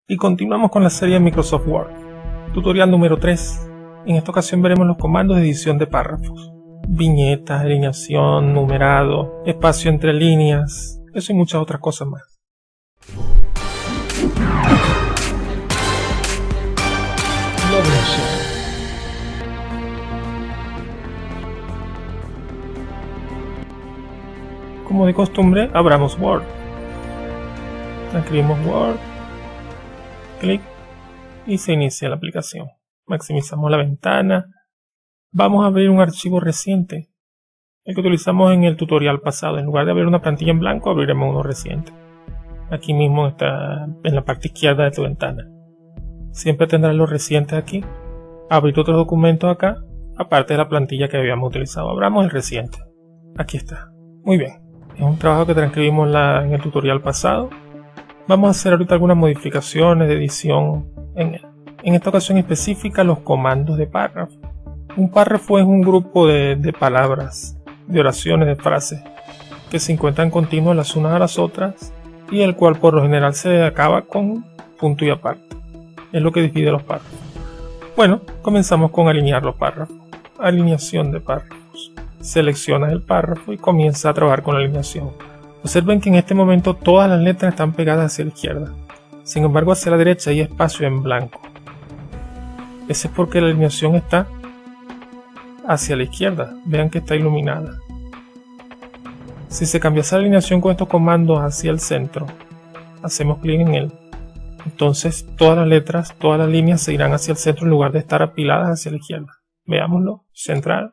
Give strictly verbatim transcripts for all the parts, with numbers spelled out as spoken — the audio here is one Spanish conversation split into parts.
Y continuamos con la serie de Microsoft Word. Tutorial número tres. En esta ocasión veremos los comandos de edición de párrafos. Viñetas, alineación, numerado, espacio entre líneas, eso y muchas otras cosas más. Como de costumbre, abramos Word. Escribimos Word, clic y se inicia la aplicación. Maximizamos la ventana. Vamos a abrir un archivo reciente, el que utilizamos en el tutorial pasado. En lugar de abrir una plantilla en blanco, abriremos uno reciente. Aquí mismo está en la parte izquierda de tu ventana. Siempre tendrás los recientes aquí. Abrir otros documentos acá, aparte de la plantilla que habíamos utilizado. Abramos el reciente. Aquí está. Muy bien. Es un trabajo que transcribimos la, en el tutorial pasado. Vamos a hacer ahorita algunas modificaciones de edición en él. En esta ocasión específica, los comandos de párrafo. Un párrafo es un grupo de, de palabras, de oraciones, de frases, que se encuentran continuas las unas a las otras y el cual por lo general se acaba con punto y aparte. Es lo que divide los párrafos. Bueno, comenzamos con alinear los párrafos. Alineación de párrafos. Seleccionas el párrafo y comienza a trabajar con la alineación. Observen que en este momento todas las letras están pegadas hacia la izquierda. Sin embargo, hacia la derecha hay espacio en blanco. Ese es porque la alineación está hacia la izquierda. Vean que está iluminada. Si se cambiase la alineación con estos comandos hacia el centro, hacemos clic en él. Entonces todas las letras, todas las líneas se irán hacia el centro en lugar de estar apiladas hacia la izquierda. Veámoslo. Central.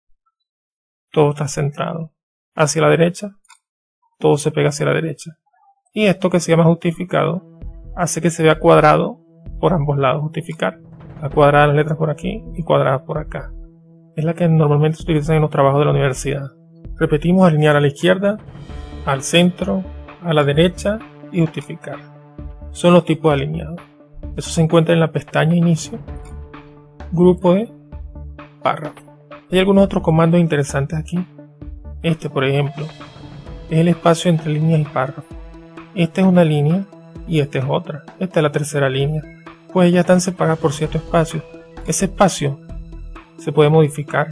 Todo está centrado. Hacia la derecha. Todo se pega hacia la derecha. Y esto que se llama justificado hace que se vea cuadrado por ambos lados. Justificar. La cuadrada las letras por aquí y cuadradas por acá. Es la que normalmente se utiliza en los trabajos de la universidad. Repetimos: alinear a la izquierda, al centro, a la derecha y justificar. Son los tipos de alineado. Eso se encuentra en la pestaña Inicio, Grupo de Párrafo. Hay algunos otros comandos interesantes aquí. Este, por ejemplo, es el espacio entre líneas y párrafos. Esta es una línea y esta es otra. Esta es la tercera línea. Pues ellas están separadas por cierto espacio. Ese espacio se puede modificar,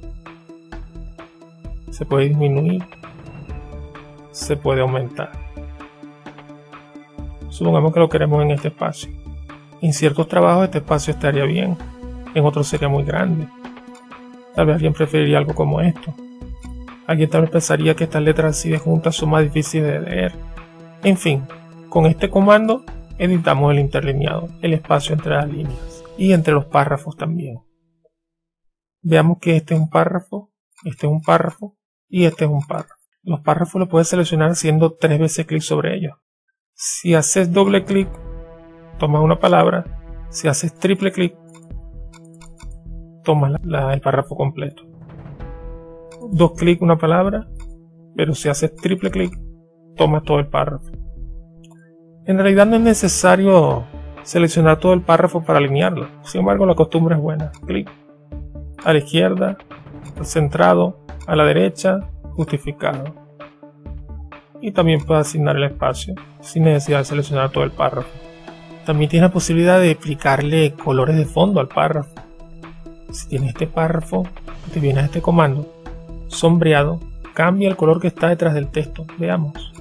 se puede disminuir, se puede aumentar. Supongamos que lo queremos en este espacio. En ciertos trabajos este espacio estaría bien, en otros sería muy grande. Tal vez alguien preferiría algo como esto. Alguien tal vez pensaría que estas letras así de juntas son más difíciles de leer. En fin, con este comando editamos el interlineado, el espacio entre las líneas y entre los párrafos también. Veamos que este es un párrafo, este es un párrafo y este es un párrafo. Los párrafos los puedes seleccionar haciendo tres veces clic sobre ellos. Si haces doble clic, tomas una palabra. Si haces triple clic, tomas la, la, el párrafo completo. Dos clics una palabra, pero si haces triple clic, tomas todo el párrafo. En realidad no es necesario seleccionar todo el párrafo para alinearlo. Sin embargo, la costumbre es buena. Clic a la izquierda, centrado, a la derecha, justificado. Y también puedes asignar el espacio sin necesidad de seleccionar todo el párrafo. También tienes la posibilidad de aplicarle colores de fondo al párrafo. Si tienes este párrafo, te vienes a este comando, sombreado, cambia el color que está detrás del texto. Veamos.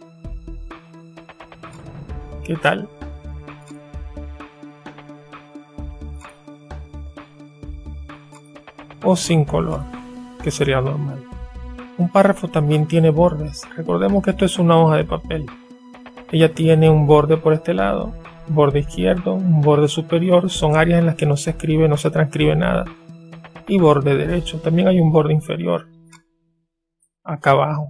¿Qué tal? O sin color, que sería normal. Un párrafo también tiene bordes. Recordemos que esto es una hoja de papel. Ella tiene un borde por este lado, borde izquierdo, un borde superior, son áreas en las que no se escribe, no se transcribe nada. Y borde derecho, también hay un borde inferior, acá abajo.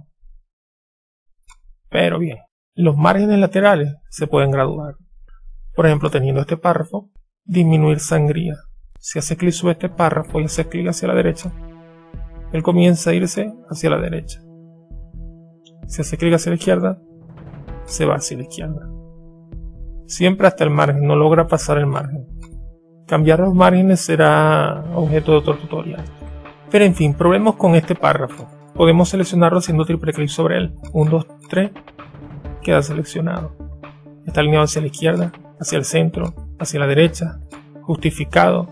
Pero bien, los márgenes laterales se pueden graduar. Por ejemplo, teniendo este párrafo, disminuir sangría. Si hace clic sobre este párrafo y hace clic hacia la derecha, él comienza a irse hacia la derecha. Si hace clic hacia la izquierda, se va hacia la izquierda. Siempre hasta el margen, no logra pasar el margen. Cambiar los márgenes será objeto de otro tutorial. Pero en fin, probemos con este párrafo. Podemos seleccionarlo haciendo triple clic sobre él. uno, dos, tres. Queda seleccionado. Está alineado hacia la izquierda, hacia el centro, hacia la derecha, justificado,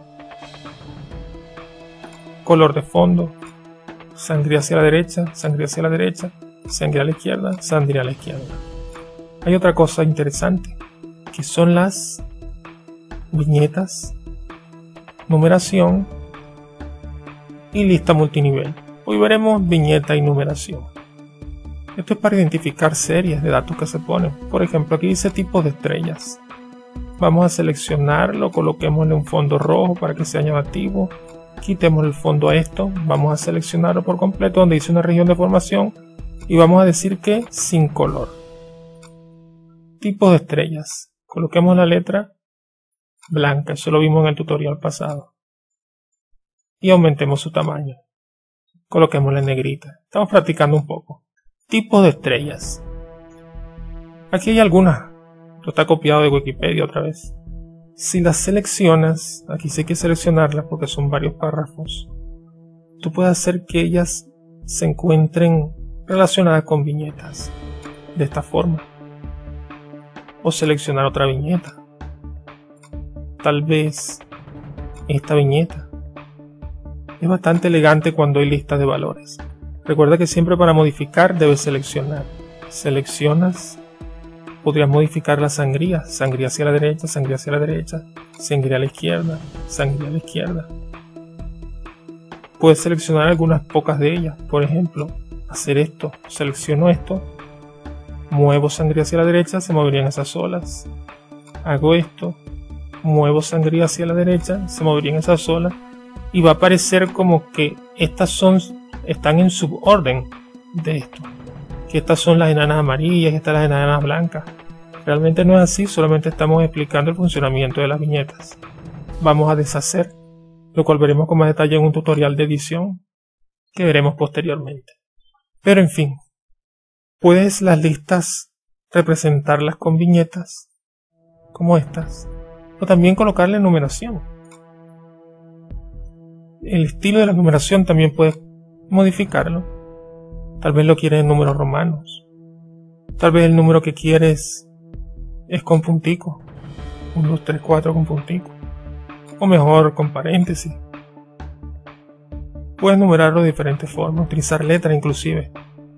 color de fondo, sangría hacia la derecha, sangría hacia la derecha, sangría a la izquierda, sangría a la izquierda. Hay otra cosa interesante, que son las viñetas, numeración y lista multinivel. Hoy veremos viñeta y numeración. Esto es para identificar series de datos que se ponen. Por ejemplo, aquí dice tipos de estrellas. Vamos a seleccionarlo, coloquémosle un fondo rojo para que sea llamativo. Quitemos el fondo a esto, vamos a seleccionarlo por completo donde dice una región de formación y vamos a decir que sin color. Tipos de estrellas. Coloquemos la letra blanca, eso lo vimos en el tutorial pasado. Y aumentemos su tamaño. Coloquémosla en negrita. Estamos practicando un poco. Tipos de estrellas. Aquí hay algunas. Esto está copiado de Wikipedia otra vez. Si las seleccionas, aquí sí hay que seleccionarlas porque son varios párrafos, tú puedes hacer que ellas se encuentren relacionadas con viñetas, de esta forma. O seleccionar otra viñeta. Tal vez esta viñeta. Es bastante elegante cuando hay listas de valores. Recuerda que siempre para modificar debes seleccionar. Seleccionas. Podrías modificar la sangría, sangría hacia la derecha, sangría hacia la derecha, sangría a la izquierda, sangría a la izquierda. Puedes seleccionar algunas pocas de ellas, por ejemplo, hacer esto, selecciono esto, muevo sangría hacia la derecha, se moverían esas olas. Hago esto, muevo sangría hacia la derecha, se moverían esas olas y va a aparecer como que estas son, están en suborden de esto. Que estas son las enanas amarillas y estas las enanas blancas. Realmente no es así, solamente estamos explicando el funcionamiento de las viñetas. Vamos a deshacer, lo cual veremos con más detalle en un tutorial de edición que veremos posteriormente. Pero en fin, puedes las listas representarlas con viñetas, como estas, o también colocarle numeración. El estilo de la numeración también puedes modificarlo. Tal vez lo quieres en números romanos. Tal vez el número que quieres es con puntico. uno, dos, tres, cuatro con puntico. O mejor con paréntesis. Puedes numerarlo de diferentes formas. Utilizar letras inclusive.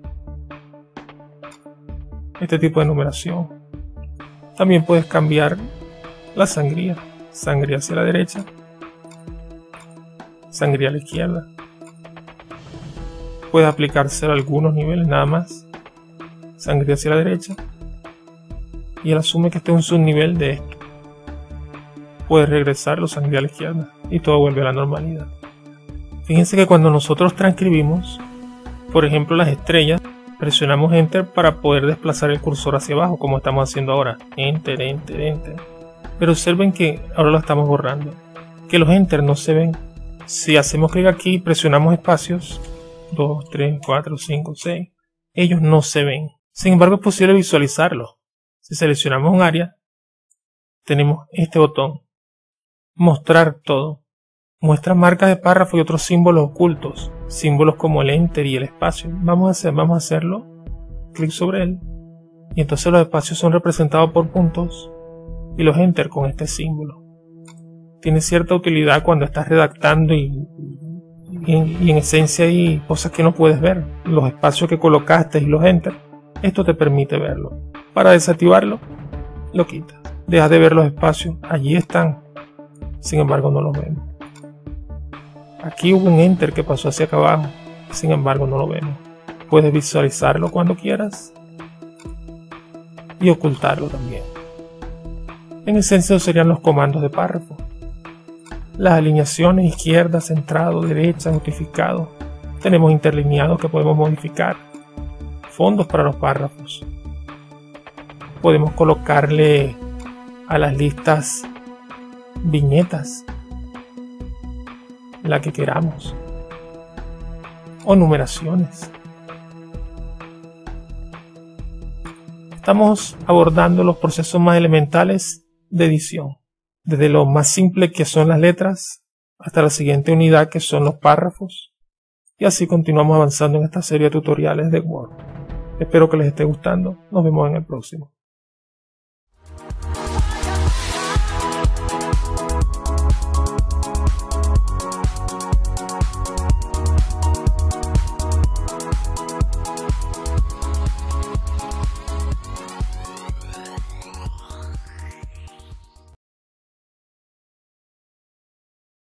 Este tipo de numeración. También puedes cambiar la sangría. Sangría hacia la derecha. Sangría a la izquierda. Puede aplicarse a algunos niveles nada más. Sangría hacia la derecha. Y él asume que este es un subnivel de esto. Puede regresarlo sangría a la izquierda. Y todo vuelve a la normalidad. Fíjense que cuando nosotros transcribimos, por ejemplo las estrellas, presionamos Enter para poder desplazar el cursor hacia abajo, como estamos haciendo ahora. Enter, Enter, Enter. Pero observen que ahora lo estamos borrando. Que los Enter no se ven. Si hacemos clic aquí y presionamos espacios, dos, tres, cuatro, cinco, seis, ellos no se ven. Sin embargo es posible visualizarlos. Si seleccionamos un área, tenemos este botón, mostrar todo. Muestra marcas de párrafo y otros símbolos ocultos, símbolos como el enter y el espacio. Vamos a hacer, vamos a hacerlo, clic sobre él, y entonces los espacios son representados por puntos y los enter con este símbolo. Tiene cierta utilidad cuando estás redactando y Y en, y en esencia hay cosas que no puedes ver, los espacios que colocaste y los enter. Esto te permite verlo. Para desactivarlo, lo quitas. Dejas de ver los espacios, allí están, sin embargo no los vemos. Aquí hubo un enter que pasó hacia acá abajo, sin embargo no lo vemos. Puedes visualizarlo cuando quieras y ocultarlo también. En esencia serían los comandos de párrafo. Las alineaciones izquierda, centrado, derecha, notificado. Tenemos interlineados que podemos modificar. Fondos para los párrafos. Podemos colocarle a las listas viñetas, la que queramos. O numeraciones. Estamos abordando los procesos más elementales de edición. Desde lo más simple que son las letras hasta la siguiente unidad que son los párrafos. Y así continuamos avanzando en esta serie de tutoriales de Word. Espero que les esté gustando. Nos vemos en el próximo.